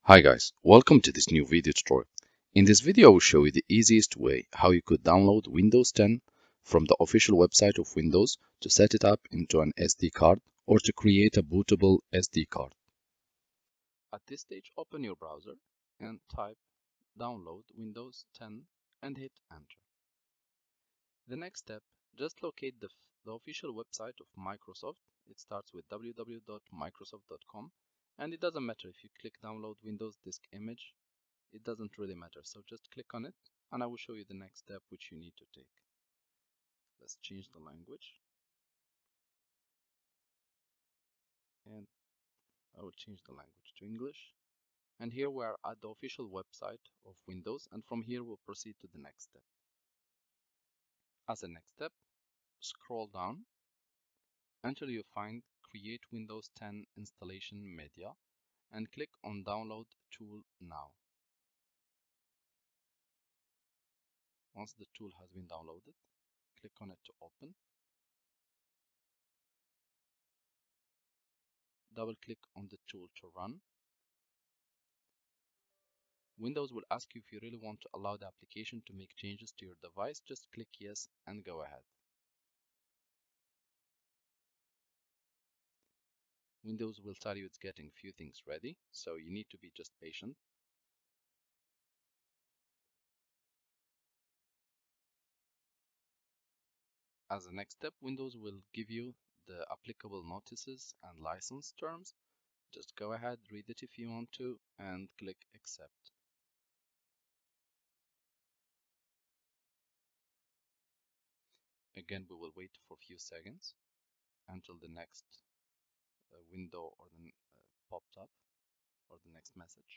Hi guys, welcome to this new video tutorial. In this video I will show you the easiest way how you could download Windows 10 from the official website of Windows to set it up into an SD card or to create a bootable SD card. At this stage, open your browser and type download Windows 10 and hit enter. The next step, just locate the official website of Microsoft. It starts with www.microsoft.com and it doesn't matter if you click download Windows disk image. It doesn't really matter, so just click on it and I will show you the next step which you need to take. Let's change the language and I will change the language to English, and here we are at the official website of Windows, and from here we'll proceed to the next step. As a next step, scroll down until you find Create Windows 10 Installation Media and click on Download Tool now. Once the tool has been downloaded, click on it to open. Double click on the tool to run. Windows will ask you if you really want to allow the application to make changes to your device. Just click yes and go ahead. Windows will tell you it's getting few things ready, so you need to be just patient. As a next step, Windows will give you the applicable notices and license terms. Just go ahead, read it if you want to, and click accept. Again, we will wait for a few seconds until the next window or the popped up or the next message.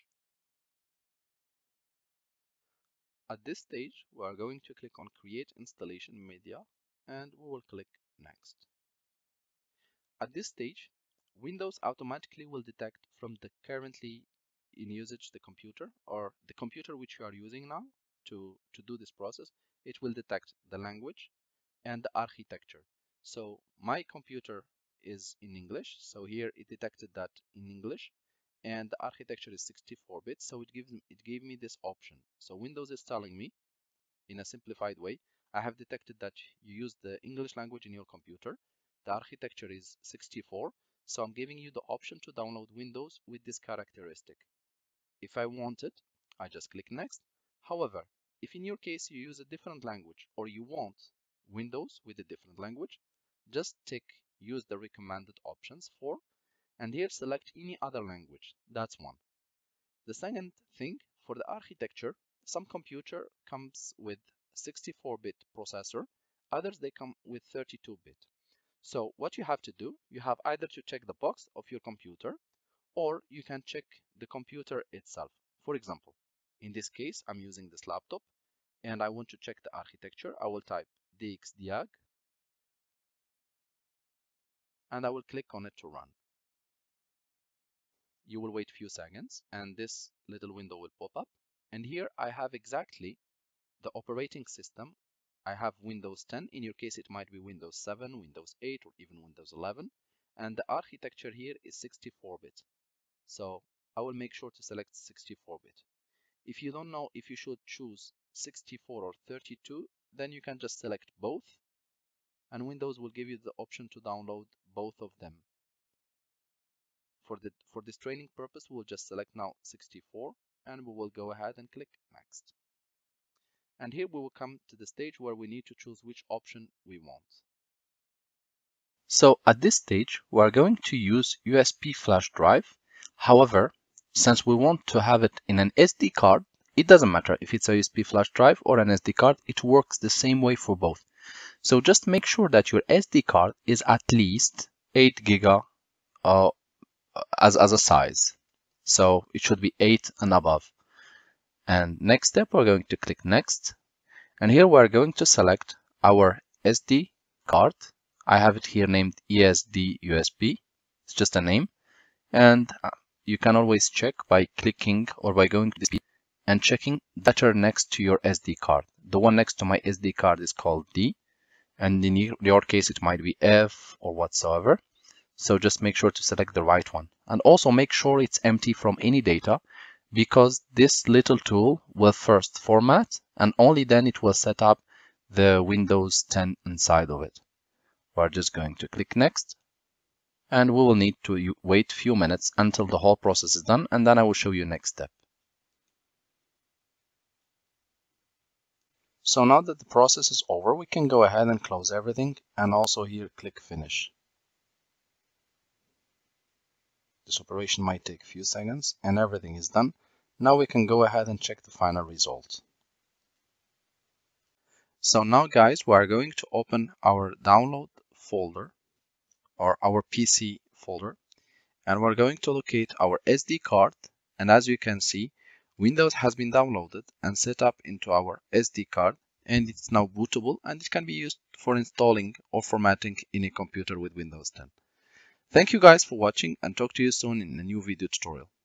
At this stage, we are going to click on Create Installation Media and we will click Next. At this stage, Windows automatically will detect from the currently in usage the computer or the computer which you are using now to do this process. It will detect the language and the architecture. So my computer is in English, so here it detected that in English, and the architecture is 64 bits, so it gave me this option. So Windows is telling me in a simplified way, I have detected that you use the English language in your computer. The architecture is 64, so I'm giving you the option to download Windows with this characteristic. If I want it, I just click next. However, if in your case you use a different language or you want Windows with a different language, just use the recommended options for, and here select any other language. That's one. The second thing, for the architecture, some computer comes with 64-bit processor, others they come with 32-bit. So what you have to do, you have either to check the box of your computer or you can check the computer itself. For example, in this case, I'm using this laptop and I want to check the architecture. I will type DXDiag and I will click on it to run. You will wait a few seconds and this little window will pop up. And here I have exactly the operating system. I have Windows 10. In your case, it might be Windows 7, Windows 8, or even Windows 11. And the architecture here is 64-bit. So I will make sure to select 64-bit. If you don't know if you should choose 64 or 32, then you can just select both. And Windows will give you the option to download both of them. For this training purpose, we'll just select now 64 and we will go ahead and click next. And here we will come to the stage where we need to choose which option we want. So at this stage, we are going to use USB flash drive. However, since we want to have it in an SD card, it doesn't matter if it's a USB flash drive or an SD card, it works the same way for both. So just make sure that your SD card is at least 8 giga as a size. So it should be 8 and above. And next step, we're going to click next. And here we're going to select our SD card. I have it here named ESD USB. It's just a name. And you can always check by clicking or by going to this and checking the letter next to your SD card. The one next to my SD card is called D. And in your case, it might be F or whatsoever. So just make sure to select the right one. And also make sure it's empty from any data. because this little tool will first format and only then it will set up the Windows 10 inside of it. We're just going to click next, and we will need to wait a few minutes until the whole process is done, and then I will show you next step. So now that the process is over, we can go ahead and close everything, and also here click finish. This operation might take a few seconds and everything is done. Now we can go ahead and check the final result. So now guys, we are going to open our download folder or our PC folder, and we're going to locate our SD card, and as you can see, Windows has been downloaded and set up into our SD card, and it's now bootable and it can be used for installing or formatting any computer with Windows 10. Thank you guys for watching, and talk to you soon in a new video tutorial.